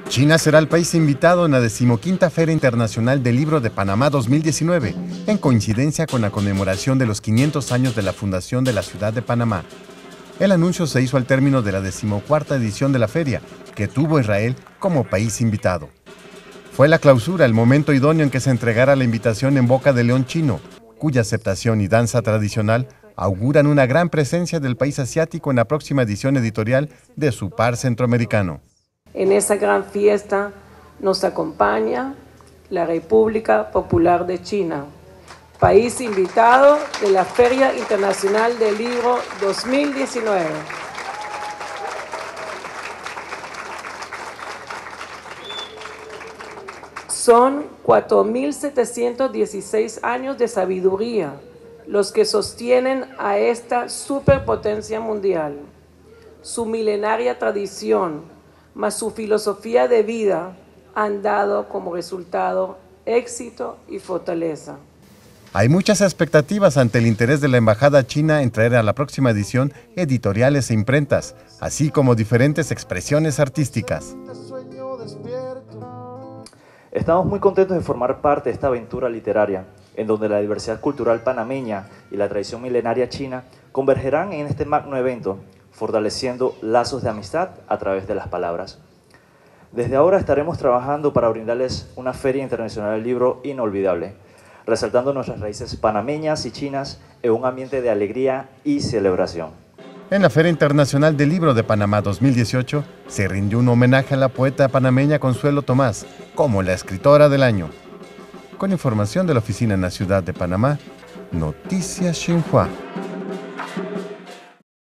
China será el país invitado en la 15ª Feria Internacional del Libro de Panamá 2019, en coincidencia con la conmemoración de los 500 años de la fundación de la ciudad de Panamá. El anuncio se hizo al término de la 14ª edición de la feria, que tuvo a Israel como país invitado. Fue la clausura el momento idóneo en que se entregara la invitación en boca del león chino, cuya aceptación y danza tradicional auguran una gran presencia del país asiático en la próxima edición editorial de su par centroamericano. En esa gran fiesta nos acompaña la República Popular de China, país invitado de la Feria Internacional del Libro 2019. Son 4.716 años de sabiduría los que sostienen a esta superpotencia mundial. Su milenaria tradición más su filosofía de vida han dado como resultado éxito y fortaleza. Hay muchas expectativas ante el interés de la Embajada China en traer a la próxima edición editoriales e imprentas, así como diferentes expresiones artísticas. Estamos muy contentos de formar parte de esta aventura literaria, en donde la diversidad cultural panameña y la tradición milenaria china convergerán en este magno evento, fortaleciendo lazos de amistad a través de las palabras. Desde ahora estaremos trabajando para brindarles una Feria Internacional del Libro inolvidable, resaltando nuestras raíces panameñas y chinas en un ambiente de alegría y celebración. En la Feria Internacional del Libro de Panamá 2018 se rindió un homenaje a la poeta panameña Consuelo Tomás como la escritora del año. Con información de la oficina en la ciudad de Panamá, Noticias Xinhua.